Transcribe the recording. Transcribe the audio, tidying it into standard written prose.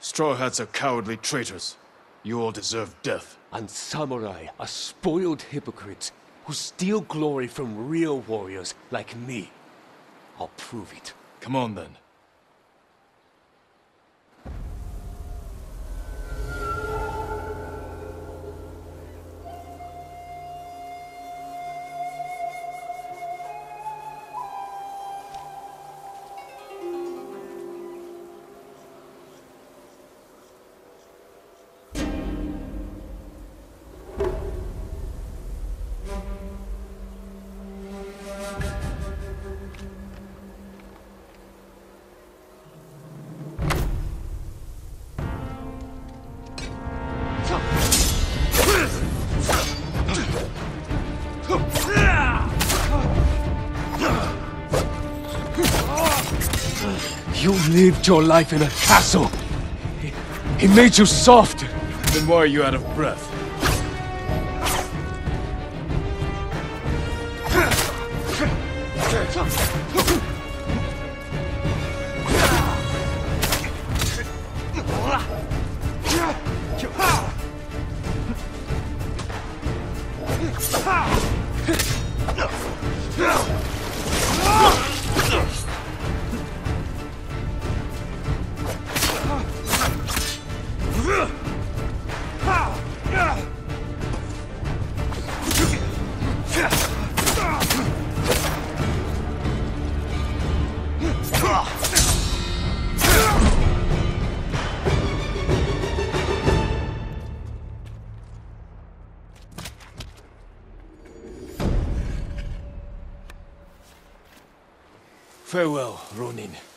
Straw Hats are cowardly traitors. You all deserve death. And samurai are spoiled hypocrites who steal glory from real warriors like me. I'll prove it. Come on then. You lived your life in a castle. He made you soft. Then why are you out of breath? Farewell, Ronin.